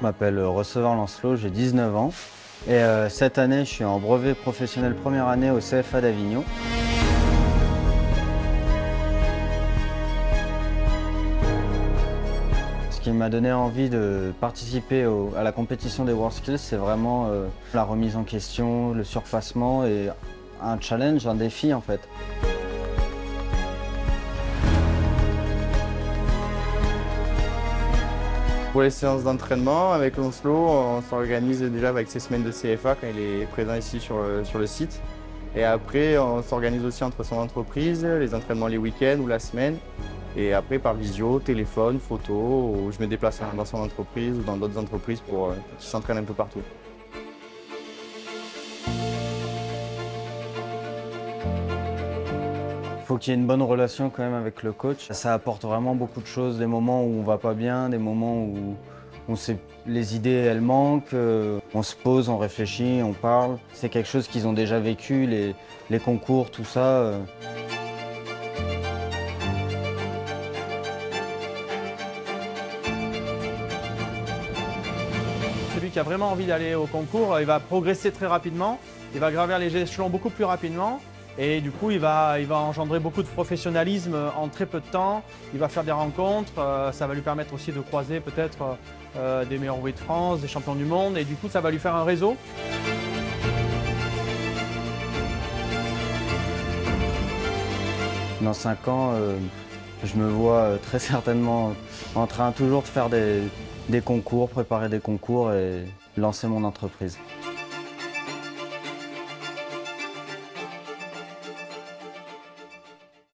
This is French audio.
m'appelle Receveur Lancelot, j'ai 19 ans et cette année je suis en brevet professionnel première année au CFA d'Avignon. Ce qui m'a donné envie de participer à la compétition des WorldSkills, c'est vraiment la remise en question, le surpassement et un challenge, un défi en fait. Pour les séances d'entraînement, avec Lancelot, on s'organise déjà avec ses semaines de CFA quand il est présent ici sur le site. Et après, on s'organise aussi entre son entreprise, les entraînements les week-ends ou la semaine. Et après, par visio, téléphone, photo, ou je me déplace dans son entreprise ou dans d'autres entreprises pour qu'il s'entraîne un peu partout. Il faut qu'il y ait une bonne relation quand même avec le coach. Ça apporte vraiment beaucoup de choses, des moments où on va pas bien, des moments où les idées elles manquent, on se pose, on réfléchit, on parle. C'est quelque chose qu'ils ont déjà vécu, les concours, tout ça. Celui qui a vraiment envie d'aller au concours, il va progresser très rapidement, il va gravir les échelons beaucoup plus rapidement et du coup il va engendrer beaucoup de professionnalisme en très peu de temps, il va faire des rencontres, ça va lui permettre aussi de croiser peut-être des meilleurs ouvriers de France, des champions du monde et du coup ça va lui faire un réseau. Dans 5 ans, je me vois très certainement en train toujours de faire des concours, préparer des concours et lancer mon entreprise.